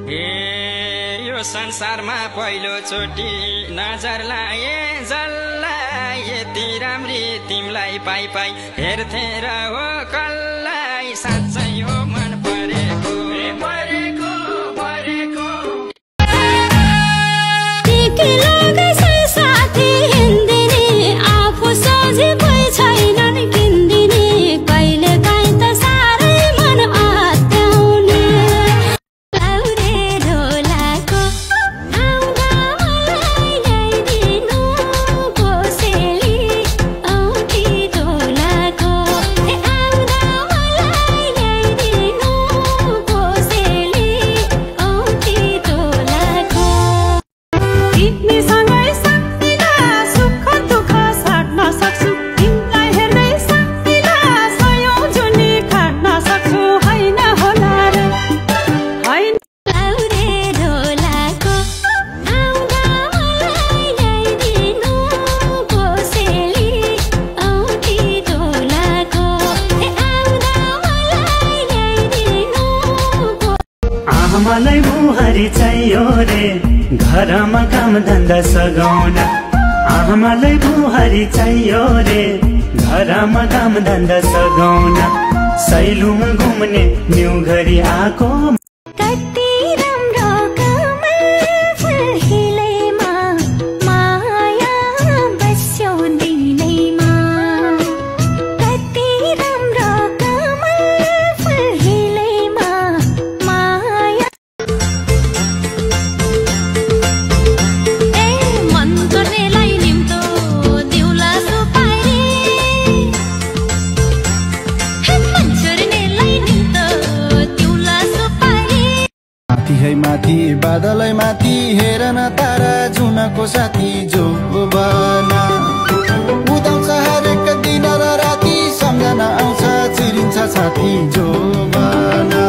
यो संसारमा पहिलो चोटि नजर लाए जसलाई यति राम्री तिमीलाई पाइ पाइ हेर्थे र हो कसलाई साँच्चै हो मन परेको परेको परेको साथी हिँड्दिने आफू सोझे कोही छैनन् किन्दिने कहिले काहीँ त साह्रै मन आत्याउने लाउरे ढोलाको आउँदा मलाई ल्याइदिनु कोसेली औँठी ढोलाको आउँदा मलाई ल्याइदिनु कोसेली औँठी ढोलाको तिमीसँगै सक्दिला सुख दुःख साट्न सक्छु तिमीलाई हेर्दै सक्दिला सयौं जुनी खाट्न सक्छु होइन होला र होइन लाउरे ढोलाको आउँदा मलाई ल्याइदिनु कोसेली औँठी ढोलाको आउँदा मलाई ल्याइदिनु आमालाई बुहारी चाहियो रे घरमा काम धन्दा सघाउन आमालाई बुहारी चाहियो रे घरमा काम धन्दा सघाउन सैलुम घुम्ने न्यु घरी आको कति राम्रो कमल फुल हिलैमा माया बस्यो दिनैमा कति राम्रो कमल फुल हिलैमा माया मन गर्नेलाई निम्तो दिउला सुपारी मन छोड्नेलाई निम्तो दिउला सुपारी माथि है माथि बादलै माथि हेर न तारा जुनको साथी जो बना उदाउँछ हरेक दिन र राति सम्झना आउँछ चिरिन्छ साथी जो बना